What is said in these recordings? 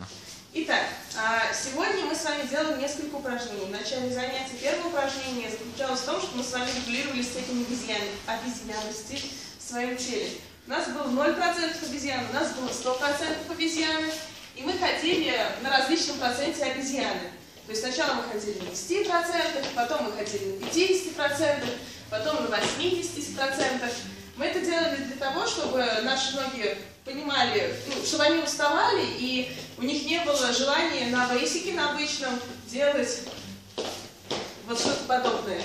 Итак, сегодня мы с вами делаем несколько упражнений. В начале занятия первое упражнение заключалось в том, что мы с вами регулировали степень обезьянности в своем теле. У нас было 0% обезьян, у нас было 100% обезьяны, и мы ходили на различном проценте обезьяны. То есть сначала мы ходили на 10%, потом мы ходили на 50%, потом на 80%. Мы это делали для того, чтобы наши ноги понимали, чтобы они уставали, и у них не было желания на бейсике, на обычном, делать вот что-то подобное.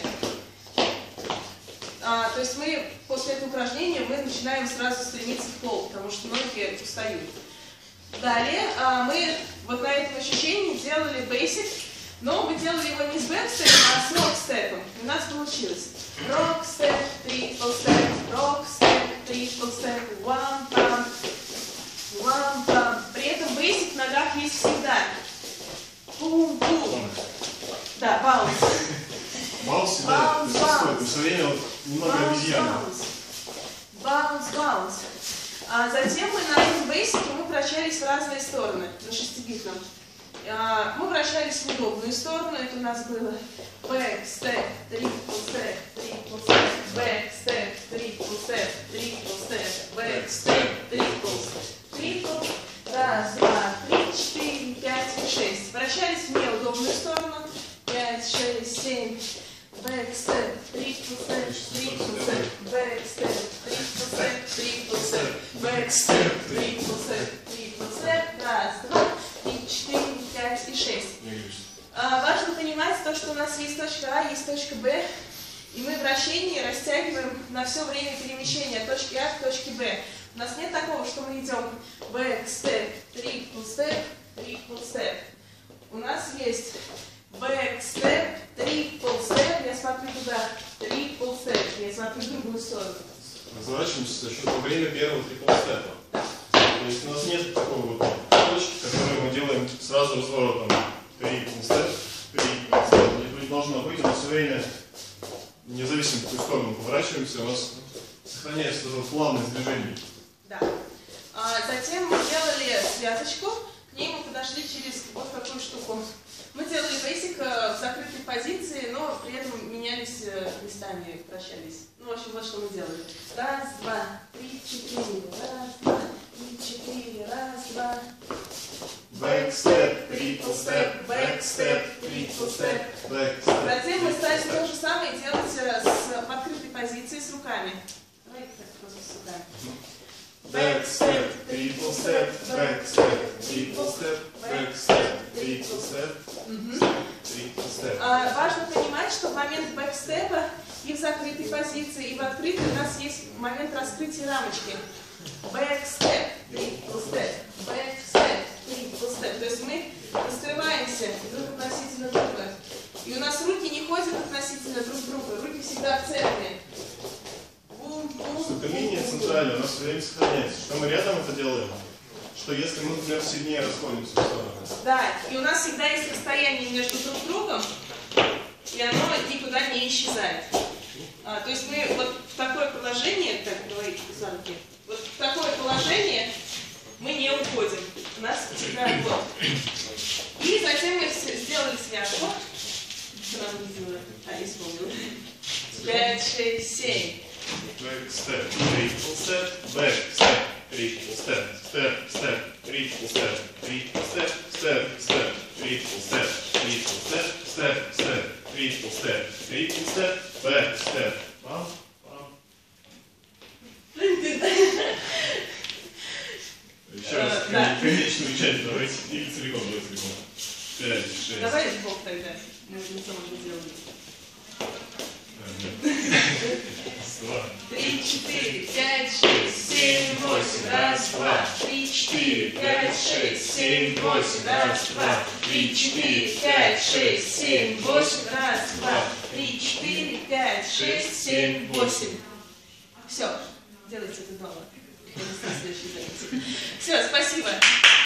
То есть мы после этого упражнения мы начинаем сразу стремиться в пол, потому что ноги устают. Далее мы вот на этом ощущении делали бейсик, но мы делали его не с бэкстепом, а с рок-степом. У нас получилось рок-степ, трипл-степ, рок-степ, трипл-степ, one-pump, one-pump. При этом бейсик в ногах есть всегда. Бум-бум. Да, баунс. Баунс всегда присутствует, но все время вот немного обезьяны. Баунс. Затем мы на этом бейсике мы вращались в разные стороны, на шестибитном. Мы вращались в удобную сторону, это у нас было бэк-степ, трипл-степ, трипл-степ, бэк-степ, трипл-степ, трипл-степ, бэк-степ, трипл. Раз, два, три, четыре, пять и шесть. Вращались в неудобную сторону. 5, 6, 7. Бэк-степ, трипл-степ, трипл-степ, бэк-степ, трипл-степ, трипл-степ, бэк-степ, трипл-степ, трипл-степ. Раз, два, три, 4, 5 и 6. Важно понимать то, что у нас есть точка А, есть точка Б, и мы вращение растягиваем на все время перемещения от точки А к точке Б. У нас нет такого, что мы идем бэк-степ, трипл-степ, трипл-степ. У нас есть бэк-степ, трипл-степ, я смотрю туда, трипл-степ, я смотрю в другую сторону. Разворачиваемся за счет во время первого трипл-степа. То есть у нас нет такого вот точки, которую мы делаем сразу разворотом. Трипл-степ, трипл-степ. Не должно быть, но все время, независимо в какую сторону поворачиваемся, у нас сохраняется это плавное движение. Да. Затем мы делали связочку, к ней мы подошли через вот такую штуку. Мы делали бейсик в закрытой позиции, но при этом менялись местами, прощались. В общем, вот что мы делали. Раз, два, три, четыре. Раз, два, три, четыре. Раз, два. Бэкстеп, трипл-степ, бэкстеп, трипл-степ, бэкстеп. Затем мы стали то же самое делать в открытой позиции с руками. Давай так просто с руками. Бэкстеп, трипл-степ, бэкстеп, трипл-степ, бэкстеп, трипл-степ, трипл-степ. Важно понимать, что в момент бэкстепа и в закрытой позиции, и в открытой у нас есть момент раскрытия рамочки. Бэкстеп, трипл-степ, бэкстеп, трипл-степ. То есть мы раскрываемся друг относительно друга. И у нас руки не ходят относительно друг друга, руки всегда цельные. Эта линия центральная у нас все время сохраняется. Что мы рядом это делаем, что если мы, например, сильнее расходимся в стороны. Да, и у нас всегда есть расстояние между друг другом, и оно никуда не исчезает. То есть мы вот в такое положение, как говорит Писанки, вот в такое положение мы не уходим. У нас всегда вот. И затем мы сделали связку. Что нам не делали? Я вспомнила. 5, 6, 7. Бэкстеп, трипл-степ, бэкстеп, трипл-степ, степ-степ, трипл-степ, трипл-степ, степ-степ, трипл-степ, трипл-степ, степ-степ, трипл-степ, трипл-степ, бэкстеп. Пам-пам. Еще раз, конечную часть давайте, или целиком, давай целиком. 5, 6. Давай сбоку тогда, мы лицом уже делали. 3, 4, 5, 6, 7, 8. Раз, два, 3, 4, 5, 6, 7, 8. Раз, два, 3, 4, 5, 6, 7, 8. Раз, два, 3, 4, 5, 6, 7, 8. Все, делайте это дома. Все, спасибо.